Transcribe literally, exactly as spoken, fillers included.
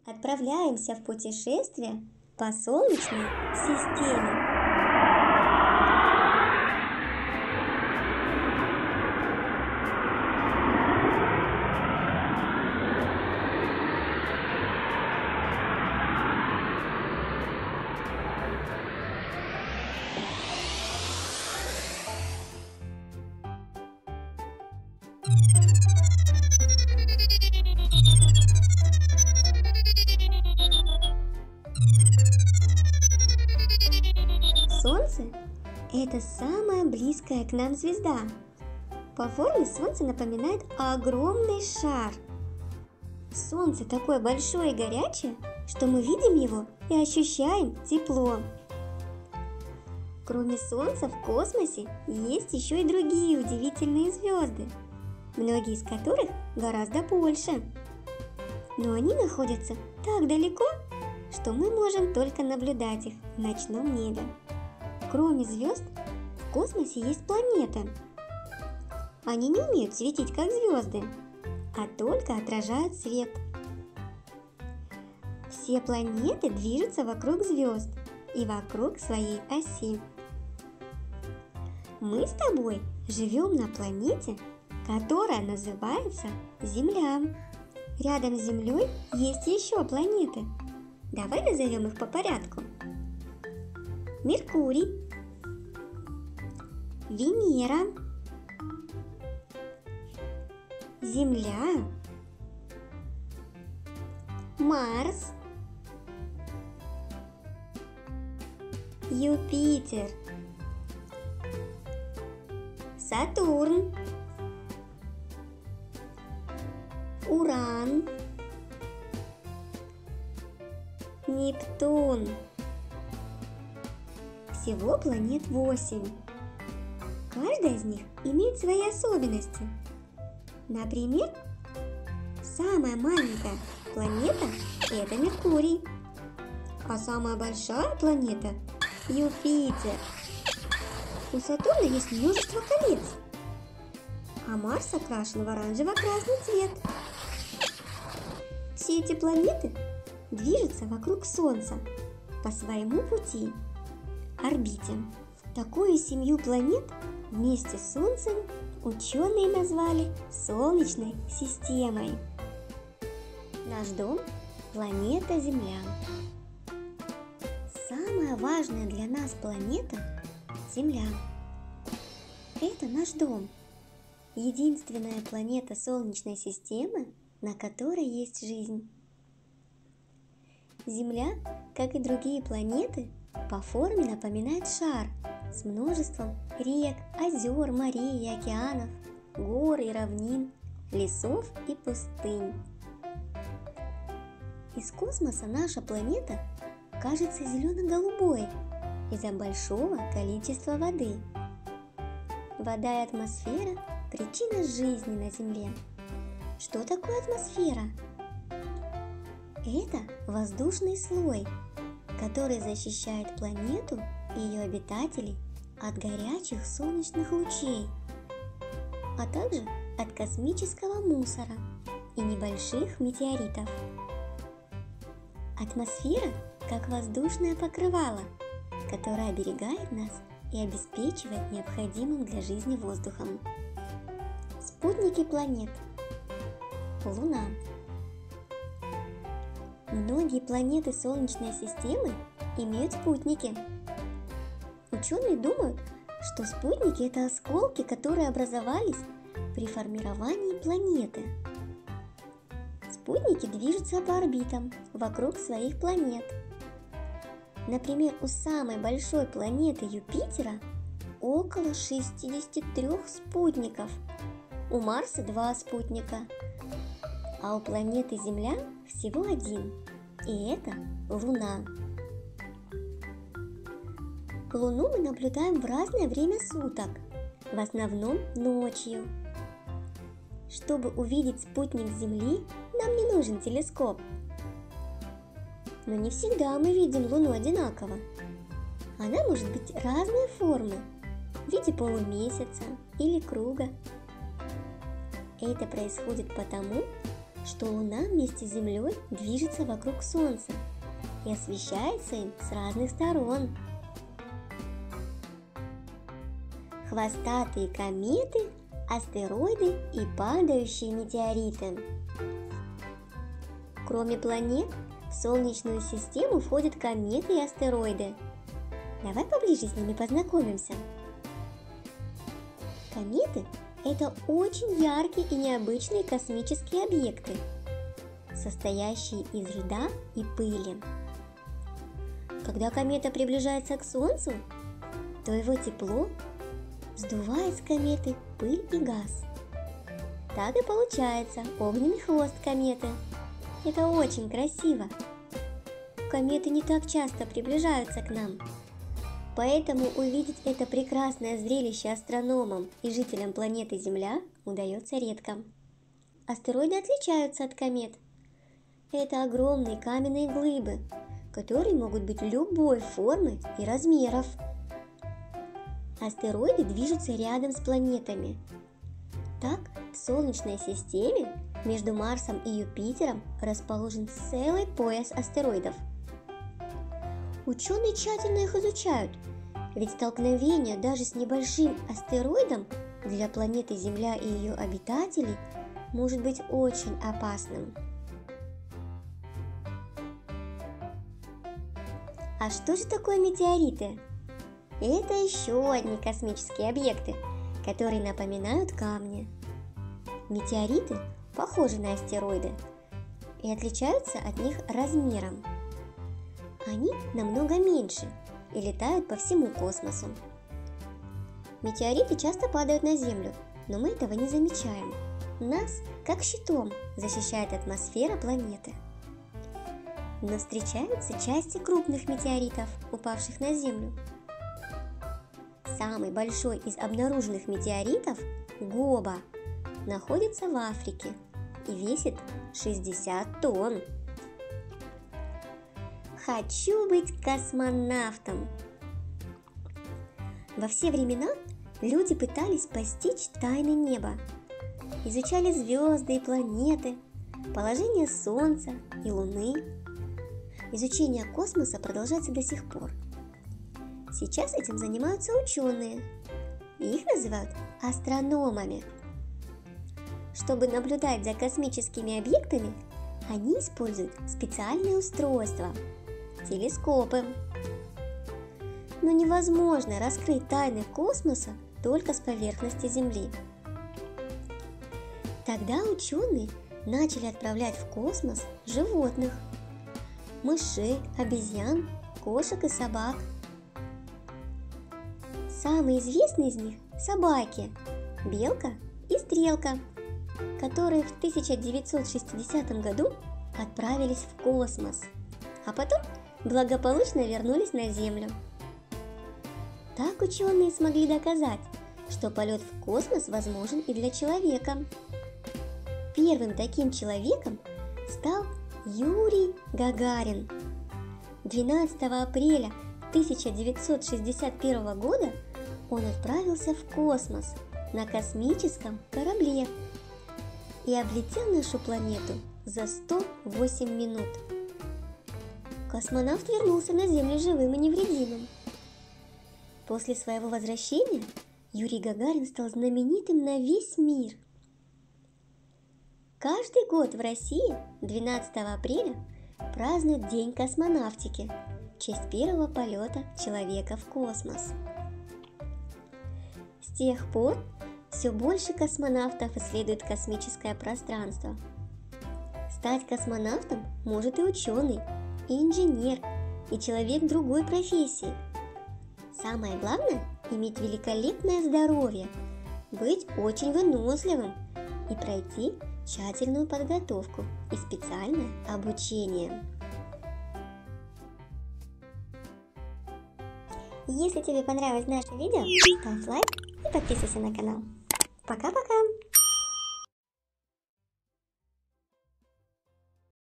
Отправляемся в путешествие по Солнечной системе. Солнце – это самая близкая к нам звезда. По форме Солнце напоминает огромный шар. Солнце такое большое и горячее, что мы видим его и ощущаем тепло. Кроме Солнца в космосе есть еще и другие удивительные звезды, многие из которых гораздо больше. Но они находятся так далеко, что мы можем только наблюдать их в ночном небе. Кроме звезд, в космосе есть планеты. Они не умеют светить, как звезды, а только отражают свет. Все планеты движутся вокруг звезд и вокруг своей оси. Мы с тобой живем на планете, которая называется Земля. Рядом с Землей есть еще планеты. Давай назовем их по порядку. Меркурий, Венера, Земля, Марс, Юпитер, Сатурн, Уран, Нептун. Всего планет восемь. Каждая из них имеет свои особенности. Например, самая маленькая планета – это Меркурий, а самая большая планета – Юпитер. У Сатурна есть множество колец, а Марс окрашен в оранжево-красный цвет. Все эти планеты движутся вокруг Солнца по своему пути – орбите. Такую семью планет вместе с Солнцем ученые назвали Солнечной системой. Наш дом – планета Земля. Самая важная для нас планета – Земля. Это наш дом. Единственная планета Солнечной системы, на которой есть жизнь. Земля, как и другие планеты, по форме напоминает шар с множеством рек, озер, морей и океанов, гор и равнин, лесов и пустынь. Из космоса наша планета кажется зелено-голубой из-за большого количества воды. Вода и атмосфера – причина жизни на Земле. Что такое атмосфера? Это воздушный слой, который защищает планету и ее обитателей от горячих солнечных лучей, а также от космического мусора и небольших метеоритов. Атмосфера как воздушное покрывало, которое оберегает нас и обеспечивает необходимым для жизни воздухом. Спутники планет. Луна. Многие планеты Солнечной системы имеют спутники. Ученые думают, что спутники – это осколки, которые образовались при формировании планеты. Спутники движутся по орбитам вокруг своих планет. Например, у самой большой планеты Юпитера около шестидесяти трёх спутников, у Марса два спутника, а у планеты Земля всего один, и это Луна. Луну мы наблюдаем в разное время суток, в основном ночью. Чтобы увидеть спутник Земли, нам не нужен телескоп. Но не всегда мы видим Луну одинаково. Она может быть разной формы, в виде полумесяца или круга. Это происходит потому, что Луна вместе с Землей движется вокруг Солнца и освещается им с разных сторон. Хвостатые кометы, астероиды и падающие метеориты. Кроме планет, в Солнечную систему входят кометы и астероиды. Давай поближе с ними познакомимся. Кометы – это очень яркие и необычные космические объекты, состоящие из льда и пыли. Когда комета приближается к Солнцу, то его тепло сдувает с кометы пыль и газ. Так и получается огненный хвост кометы. Это очень красиво. Кометы не так часто приближаются к нам, поэтому увидеть это прекрасное зрелище астрономам и жителям планеты Земля удается редко. Астероиды отличаются от комет. Это огромные каменные глыбы, которые могут быть любой формы и размеров. Астероиды движутся рядом с планетами. Так, в Солнечной системе между Марсом и Юпитером расположен целый пояс астероидов. Ученые тщательно их изучают, ведь столкновение даже с небольшим астероидом для планеты Земля и ее обитателей может быть очень опасным. А что же такое метеориты? Это еще одни космические объекты, которые напоминают камни. Метеориты похожи на астероиды и отличаются от них размером. Они намного меньше и летают по всему космосу. Метеориты часто падают на Землю, но мы этого не замечаем. Нас, как щитом, защищает атмосфера планеты. Но встречаются части крупных метеоритов, упавших на Землю. Самый большой из обнаруженных метеоритов, Гоба, находится в Африке и весит шестьдесят тонн. Хочу быть космонавтом. Во все времена люди пытались постичь тайны неба, изучали звезды и планеты, положение Солнца и Луны. Изучение космоса продолжается до сих пор. Сейчас этим занимаются ученые, и их называют астрономами. Чтобы наблюдать за космическими объектами, они используют специальные устройства – телескопы. Но невозможно раскрыть тайны космоса только с поверхности Земли. Тогда ученые начали отправлять в космос животных – мышей, обезьян, кошек и собак. Самые известные из них – собаки, белка и стрелка, которые в тысяча девятьсот шестидесятом году отправились в космос, а потом благополучно вернулись на Землю. Так ученые смогли доказать, что полет в космос возможен и для человека. Первым таким человеком стал Юрий Гагарин. двенадцатого апреля тысяча девятьсот шестьдесят первого года он отправился в космос на космическом корабле и облетел нашу планету за сто восемь минут. Космонавт вернулся на Землю живым и невредимым. После своего возвращения Юрий Гагарин стал знаменитым на весь мир. Каждый год в России двенадцатого апреля празднуют День космонавтики в честь первого полета человека в космос. С тех пор все больше космонавтов исследуют космическое пространство. Стать космонавтом может и ученый, и инженер, и человек другой профессии. Самое главное – иметь великолепное здоровье, быть очень выносливым и пройти тщательную подготовку и специальное обучение. Если тебе понравилось наше видео, ставь лайк и подписывайся на канал. Пока-пока!